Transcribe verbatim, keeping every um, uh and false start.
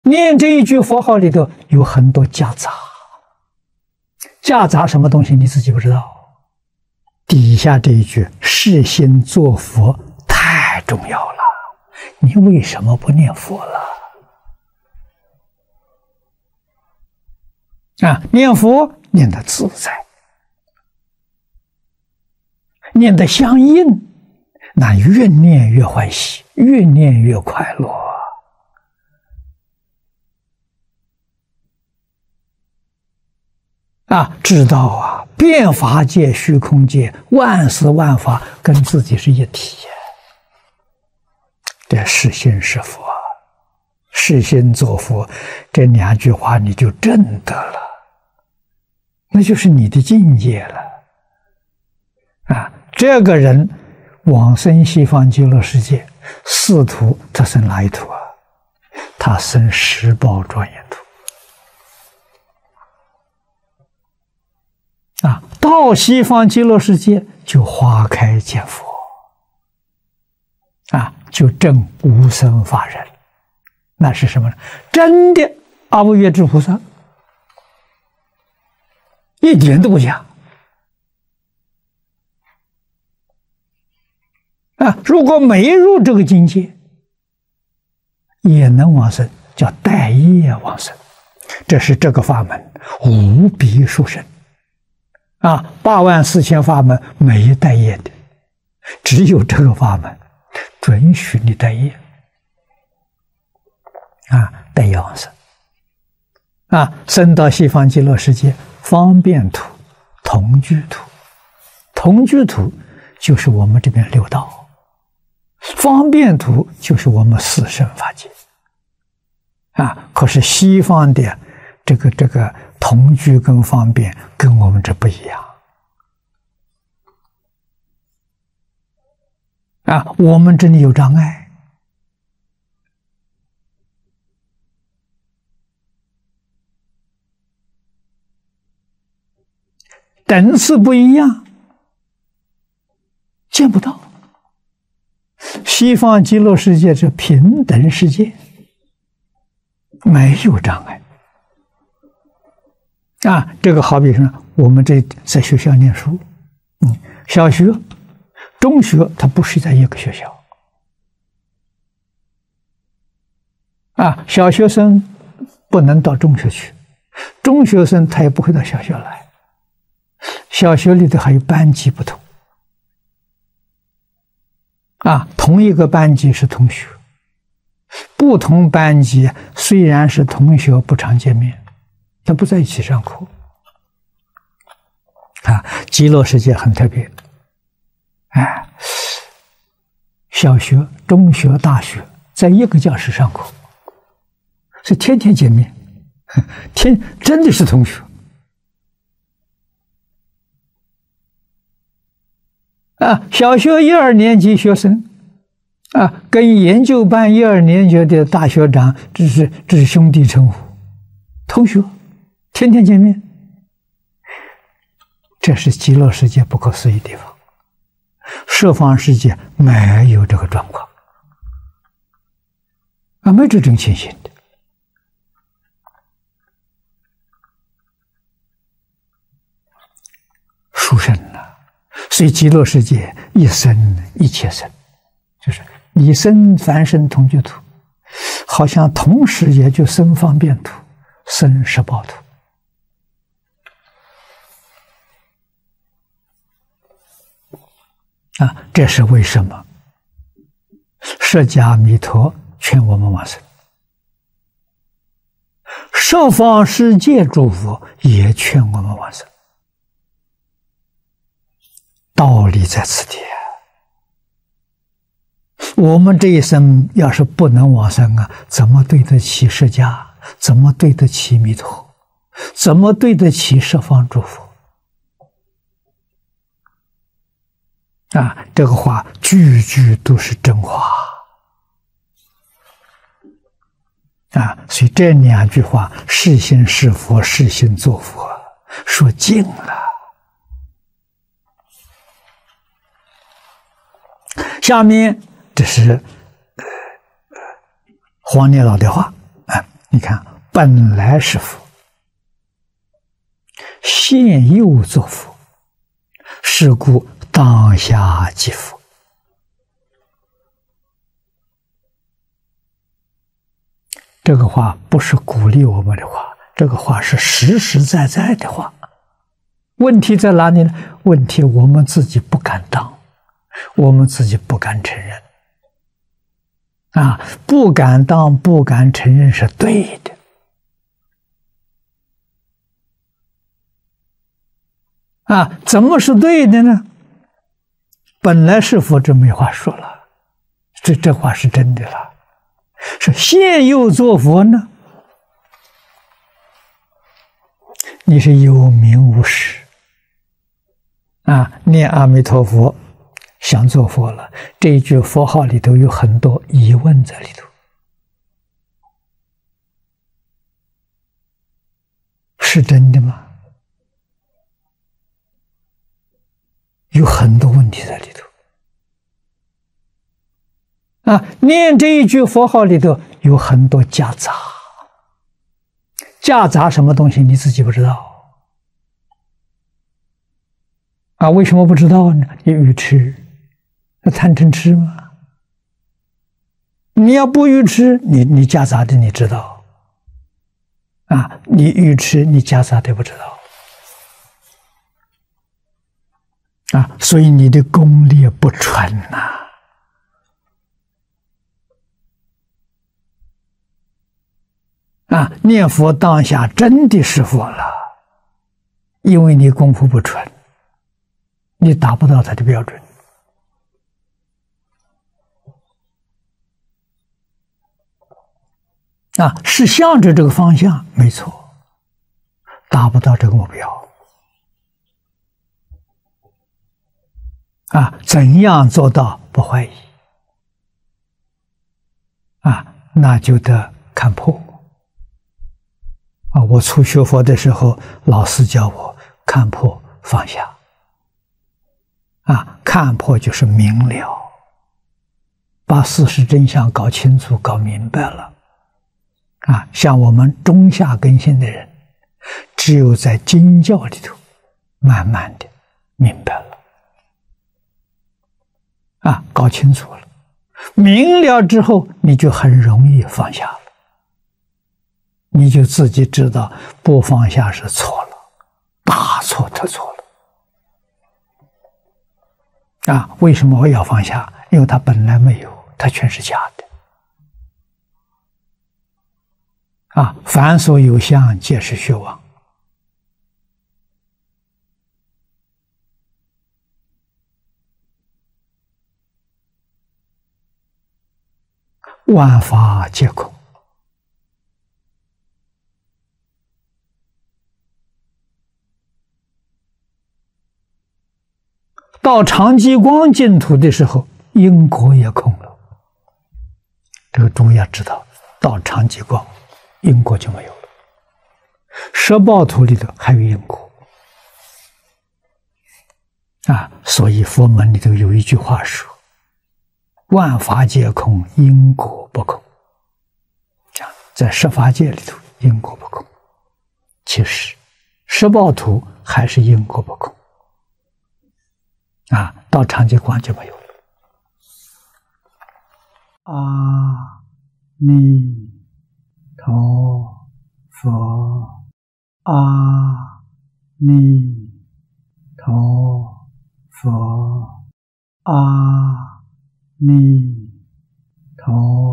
念这一句佛号里头有很多夹杂，夹杂什么东西你自己不知道。底下这一句“是心作佛”太重要了，你为什么不念佛了？啊，念佛念得自在，念得相应，那越念越欢喜，越念越快乐。啊，知道啊，遍法界、虚空界，万事万法跟自己是一体。这是心是佛，是心作佛，这两句话你就证得了，那就是你的境界了。啊，这个人往生西方极乐世界，四土他生哪一土啊？他生十宝庄严土。啊，到西方极乐世界就花开见佛，啊，就证无生法忍，那是什么呢？真的阿惟越致菩萨，一点都不假。啊，如果没入这个境界，也能往生，叫带业往生，这是这个法门无比殊胜。啊，八万四千法门没带业的，只有这个法门准许你带业。啊，带业往生。啊，生到西方极乐世界，方便土、同居土，同居土就是我们这边六道，方便土就是我们四圣法界。啊，可是西方的这个这个同居跟方便跟我们这不一样。啊，我们这里有障碍。等次不一样，见不到。西方极乐世界是平等世界，没有障碍。啊，这个好比说，我们这在学校念书，嗯，小学、中学，它不是在一个学校。啊，小学生不能到中学去，中学生他也不会到小学来。小学里头还有班级不同。啊，同一个班级是同学，不同班级虽然是同学，不常见面，他不在一起上课。啊，极乐世界很特别，哎，小学、中学、大学在一个教室上课，是天天见面，天真的是同学。啊，小学一二年级学生，啊，跟研究班一二年级的大学长，这是这是兄弟称呼，同学，天天见面。这是极乐世界不可思议地方，十方世界没有这个状况，啊，没这种情形的。殊胜啊！所以极乐世界一生一切生，就是你生凡生同居土，好像同时也就生方便土，生十报土。啊，这是为什么释迦弥陀劝我们往生，十方世界诸佛也劝我们往生。道理在此地。我们这一生要是不能往生啊，怎么对得起释迦？怎么对得起弥陀？怎么对得起十方诸佛？啊，这个话句句都是真话啊！所以这两句话，是心是佛，是心作佛，说尽了。下面这是呃黄年老的话啊， 你看，本来是佛，现又作佛，是故当下即佛。这个话不是鼓励我们的话，这个话是实实在在的话。问题在哪里呢？问题我们自己不敢当，我们自己不敢承认。啊，不敢当，不敢承认是对的。啊，怎么是对的呢？本来是佛，这没话说了，这这话是真的了。是现又作佛呢？你是有名无实啊！念阿弥陀佛，想做佛了，这一句佛号里头有很多疑问在里头，是真的吗？有很多问题在里头。啊，念这一句佛号里头有很多夹杂，夹杂什么东西你自己不知道啊？为什么不知道呢？你愚痴，那贪嗔痴吗？你要不愚痴，你你夹杂的你知道啊？你愚痴，你夹杂的不知道啊？所以你的功力不纯呐、啊。啊，念佛当下真的是佛了，因为你功夫不纯，你达不到他的标准。啊，是向着这个方向，没错，达不到这个目标。啊，怎样做到不怀疑？啊，那就得看破。啊，我初学佛的时候，老师教我看破放下。啊，看破就是明了，把事实真相搞清楚、搞明白了。啊，像我们中下根性的人，只有在经教里头，慢慢的明白了。啊，搞清楚了，明了之后，你就很容易放下了。你就自己知道不放下是错了，大错特错了。啊，为什么我要放下？因为它本来没有，它全是假的。啊，凡所有相，皆是虚妄。万法皆空。到常寂光净土的时候，因果也空了。这个诸位要知道，到常寂光，因果就没有了。十报土里头还有因果啊，所以佛门里头有一句话说：“万法皆空，因果不空。”这样，在十法界里头，因果不空。其实，十报土还是因果不空。啊，到常寂光就没有了。阿弥陀佛，阿弥陀佛，阿弥陀